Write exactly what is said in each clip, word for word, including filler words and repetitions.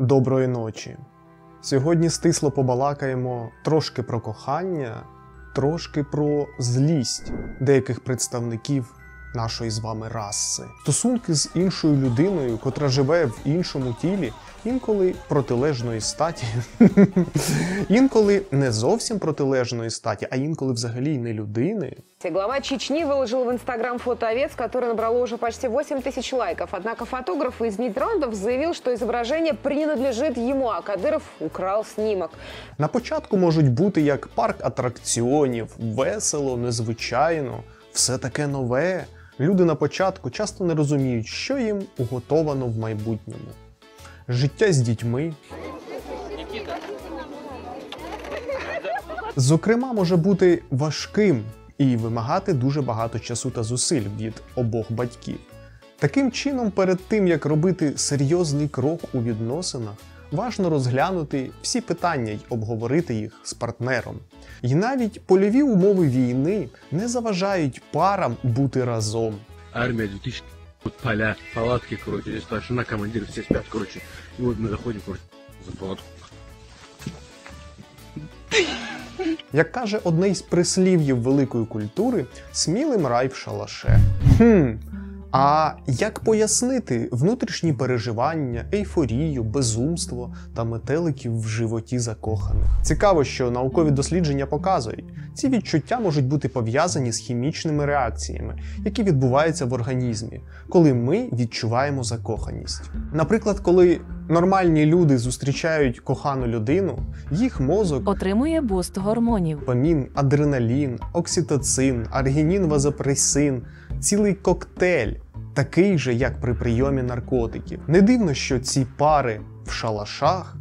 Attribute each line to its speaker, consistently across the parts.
Speaker 1: Доброї ночі. Сьогодні стисло побалакаємо трошки про кохання, трошки про злість деяких представників нашої з вами раси. Стосунки з іншою людиною, котра живе в іншому тілі, інколи протилежної статі, інколи не зовсім протилежної статі, а інколи взагалі не людини.
Speaker 2: Глава Чечни выложил в Инстаграм фото овец, которое набрало уже почти восемь тысяч лайков. Однако фотограф из Нидерландов заявил, что изображение принадлежит ему, а Кадыров украл снимок.
Speaker 1: На початку можуть бути як парк атракціонів, весело, незвичайно, все таке нове. Люди на початку часто не розуміють, що їм уготовано в майбутньому. Життя з дітьми. Зокрема, може бути важким і вимагати дуже багато часу та зусиль від обох батьків. Таким чином, перед тим, як робити серйозний крок у відносинах, важно розглянути всі питання й обговорити їх з партнером. І навіть польові умови війни не заважають парам бути разом.
Speaker 3: Армия две тысячи, вот поля, палатки, короче, здесь старшина, командир, все спят, короче. И вот мы заходим, короче, за палатку.
Speaker 1: Як каже одне із прислів'їв великої культури, смілим рай в шалаше. Хм, а як пояснити внутрішні переживання, ейфорію, безумство та метеликів в животі закоханих? Цікаво, що наукові дослідження показують, ці відчуття можуть бути пов'язані з хімічними реакціями, які відбуваються в організмі, коли ми відчуваємо закоханість. Наприклад, коли нормальні люди зустрічають кохану людину, їх мозок
Speaker 4: отримує буст гормонів.
Speaker 1: Дофамін, адреналін, окситоцин, аргінін, вазопресин, цілий коктейль, такий же, як при прийомі наркотиків. Не дивно, що ці пари в шалашах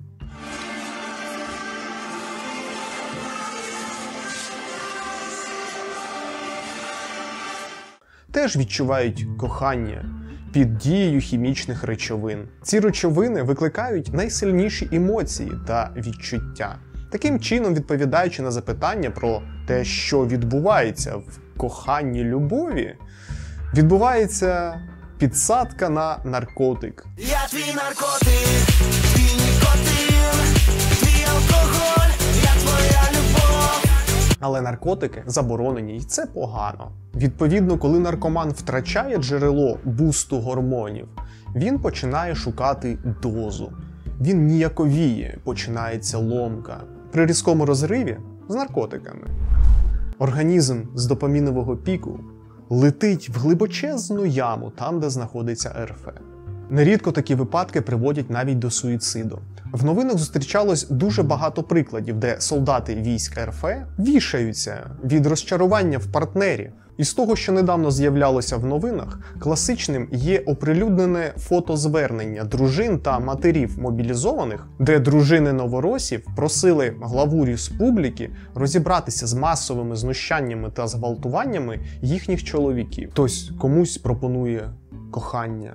Speaker 1: теж відчувають кохання під дією хімічних речовин. Ці речовини викликають найсильніші емоції та відчуття. Таким чином, відповідаючи на запитання про те, що відбувається в коханні любові, відбувається підсадка на наркотик.
Speaker 5: Я твій наркотик, твій нікотин, твій алкоголь, я твоя любов.
Speaker 1: Але наркотики заборонені, і це погано. Відповідно, коли наркоман втрачає джерело бусту гормонів, він починає шукати дозу. Він ніяковіє, починається ломка. При різкому розриві з наркотиками організм з допамінового піку летить в глибочезну яму, там, де знаходиться РФ. Нерідко такі випадки приводять навіть до суїциду. В новинах зустрічалось дуже багато прикладів, де солдати військ РФ вішаються від розчарування в партнері. Із того, що недавно з'являлося в новинах, класичним є оприлюднене фотозвернення дружин та матерів мобілізованих, де дружини новоросів просили главу республіки розібратися з масовими знущаннями та зґвалтуваннями їхніх чоловіків. Хтось комусь пропонує кохання,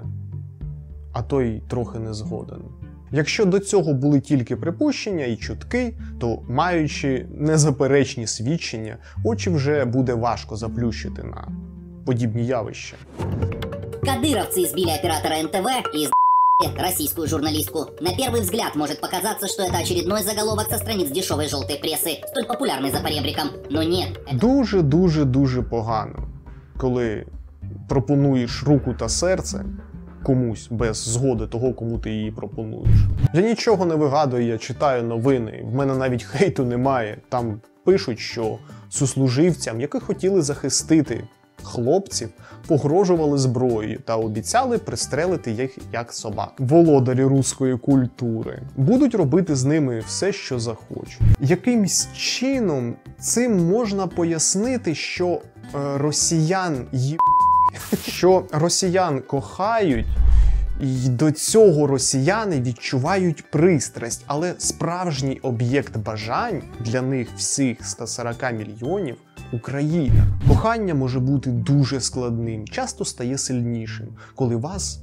Speaker 1: а той трохи не згоден. Якщо до цього були тільки припущення і чутки, то, маючи незаперечні свідчення, очі вже буде важко заплющити на подібні явища.
Speaker 6: Кадыровцы избили оператора эн тэ вэ и из***ли российскую журналистку. На первый взгляд может показаться, что это очередной заголовок со страниц дешевой желтой прессы, столь популярной за поребриком, но нет.
Speaker 1: Дуже-дуже-дуже погано, коли пропонуєш руку та серце комусь без згоди того, кому ти її пропонуєш. Я нічого не вигадую, я читаю новини, в мене навіть хейту немає. Там пишуть, що сослуживцям, яких хотіли захистити хлопців, погрожували зброєю та обіцяли пристрелити їх як собак. Володарі руської культури будуть робити з ними все, що захочуть. Якимсь чином цим можна пояснити, що е, росіян є... що росіян кохають, і до цього росіяни відчувають пристрасть, але справжній об'єкт бажань для них всіх ста сорока мільйонів – Україна. Кохання може бути дуже складним, часто стає сильнішим, коли вас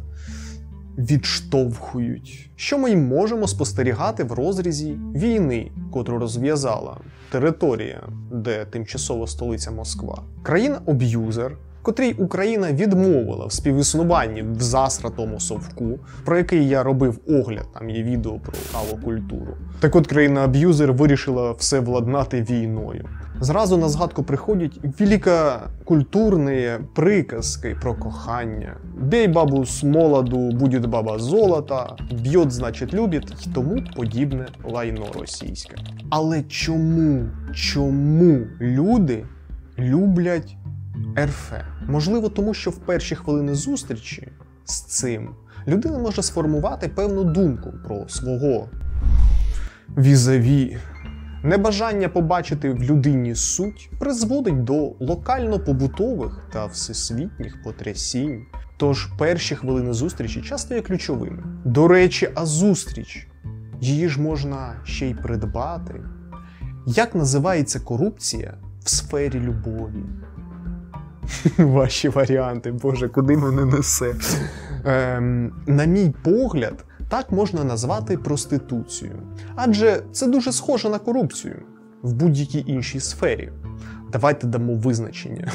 Speaker 1: відштовхують. Що ми й можемо спостерігати в розрізі війни, котру розв'язала територія, де тимчасова столиця Москва. Країна-аб'юзер котрій Україна відмовила в співіснуванні в засратому совку, про який я робив огляд, там є відео про алокультуру. Так от країна-аб'юзер вирішила все владнати війною. Зразу на згадку приходять великокультурні приказки про кохання. «Бей бабу з молоду, буде баба золота», «Б'єт, значить любить» і тому подібне лайно російське. Але чому, чому люди люблять ер еф? Можливо, тому що в перші хвилини зустрічі з цим людина може сформувати певну думку про свого візаві. Небажання побачити в людині суть призводить до локально-побутових та всесвітніх потрясінь. Тож перші хвилини зустрічі часто є ключовими. До речі, а зустріч? Її ж можна ще й придбати. Як називається корупція в сфері любові? Ваші варіанти, боже, куди мене несе? Ем, на мій погляд, так можна назвати проституцію. Адже це дуже схоже на корупцію в будь-якій іншій сфері. Давайте дамо визначення.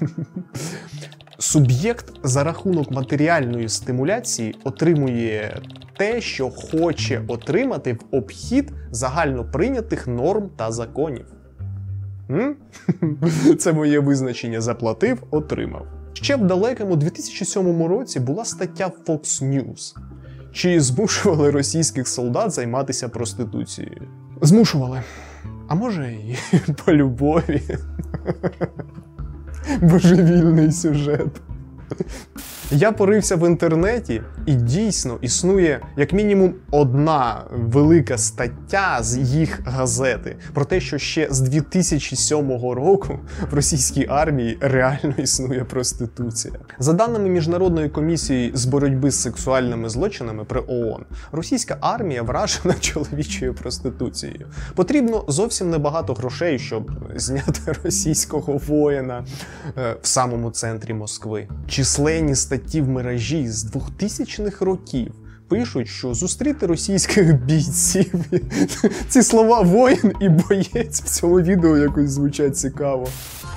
Speaker 1: Суб'єкт за рахунок матеріальної стимуляції отримує те, що хоче отримати в обхід загально прийнятих норм та законів. М? Це моє визначення. Заплатив – отримав. Ще в далекому дві тисячі сьомому році була стаття в Fox News. Чи змушували російських солдат займатися проституцією? Змушували. А може і по любові. Божевільний сюжет. Я порився в інтернеті, і дійсно існує як мінімум одна велика стаття з їх газети про те, що ще з дві тисячі сьомого року в російській армії реально існує проституція. За даними Міжнародної комісії з боротьби з сексуальними злочинами при ООН, російська армія вражена чоловічою проституцією. Потрібно зовсім небагато грошей, щоб зняти російського воїна е, в самому центрі Москви. Численні статті в мережі з двохтисячних років пишуть, що зустріти російських бійців. Ці слова «воїн» і «боєць» в цьому відео якось звучать цікаво.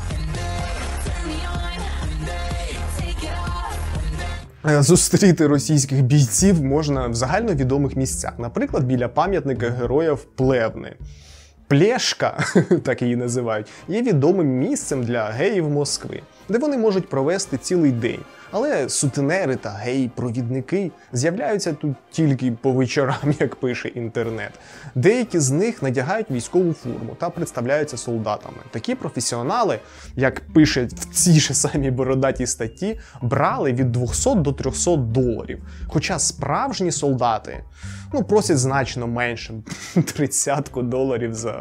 Speaker 1: Зустріти російських бійців можна в загальновідомих місцях, наприклад, біля пам'ятника героїв Плевни. Плешка, так її називають, є відомим місцем для геїв Москви, де вони можуть провести цілий день. Але сутенери та геї-провідники з'являються тут тільки по вечорам, як пише інтернет. Деякі з них надягають військову форму та представляються солдатами. Такі професіонали, як пише в цій же самій бородатій статті, брали від двохсот до трьохсот доларів. Хоча справжні солдати, ну, просять значно менше, тридцятку доларів за...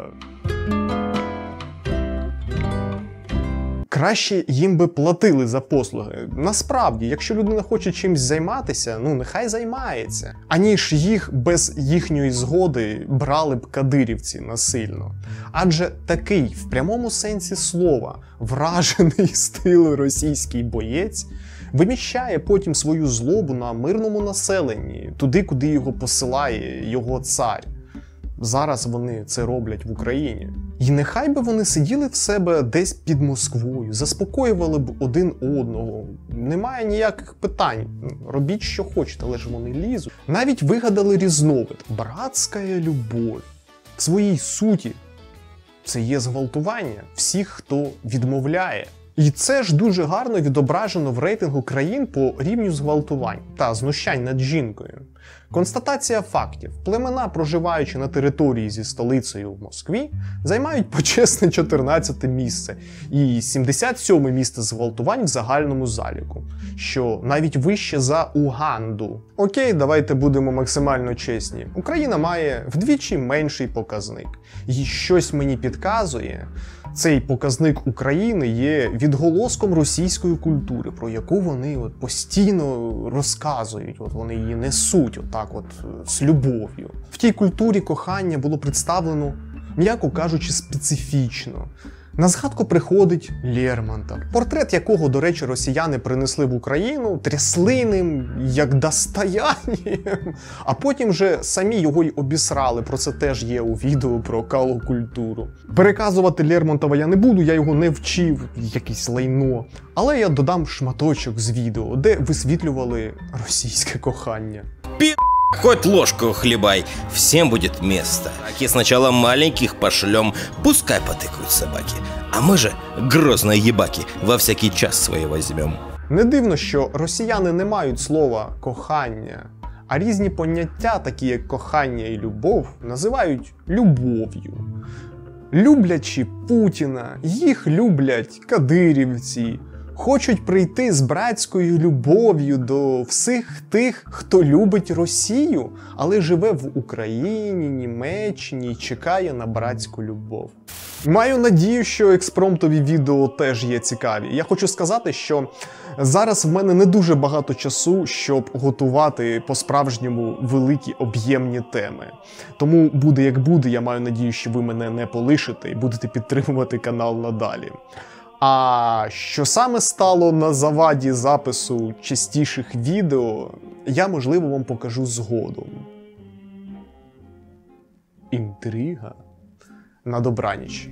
Speaker 1: Краще їм би платили за послуги. Насправді, якщо людина хоче чимось займатися, ну нехай займається. Аніж їх без їхньої згоди брали б кадирівці насильно. Адже такий, в прямому сенсі слова, вражений стилу російський боєць виміщає потім свою злобу на мирному населенні, туди, куди його посилає його цар. Зараз вони це роблять в Україні. І нехай би вони сиділи в себе десь під Москвою, заспокоювали б один одного. Немає ніяких питань. Робіть, що хочете, але ж вони лізуть. Навіть вигадали різновид – братська любов. В своїй суті це є зґвалтування всіх, хто відмовляє. І це ж дуже гарно відображено в рейтингу країн по рівню зґвалтувань та знущань над жінкою. Констатація фактів. Племена, проживаючи на території зі столицею в Москві, займають почесне чотирнадцяте місце і сімдесят сьоме місце зґвалтувань в загальному заліку, що навіть вище за Уганду. Окей, давайте будемо максимально чесні. Україна має вдвічі менший показник. І щось мені підказує, цей показник України є відголоском російської культури, про яку вони от постійно розказують, от вони її несуть отак от з любов'ю. В тій культурі кохання було представлено, м'яко кажучи, специфічно. На згадку приходить Лермонтов, портрет якого, до речі, росіяни принесли в Україну, трясли ним, як достоянням, а потім вже самі його й обісрали. Про це теж є у відео про калокультуру. Переказувати Лермонтова я не буду, я його не вчив, якесь лайно. Але я додам шматочок з відео, де висвітлювали російське кохання.
Speaker 7: Хоть ложку хлебай, всем будет место. И сначала маленьких пошлем, пускай потыкают собаки. А мы же, грозные ебаки, во всякий час свои возьмем.
Speaker 1: Не дивно, що росіяни не мають слова «кохання», а різні поняття, такі як кохання і любов, називають любов'ю. Люблячи Путіна, їх люблять кадирівці, хочуть прийти з братською любов'ю до всіх тих, хто любить Росію, але живе в Україні, Німеччині і чекає на братську любов. Маю надію, що експромтові відео теж є цікаві. Я хочу сказати, що зараз в мене не дуже багато часу, щоб готувати по-справжньому великі об'ємні теми. Тому буде як буде, я маю надію, що ви мене не полишите і будете підтримувати канал надалі. А що саме стало на заваді запису частіших відео, я, можливо, вам покажу згодом. Інтрига. На добраніч.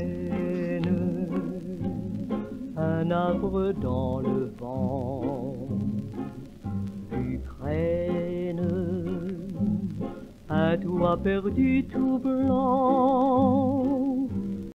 Speaker 8: Un arbre dans le vent, tu traînes un toit perdu tout blanc.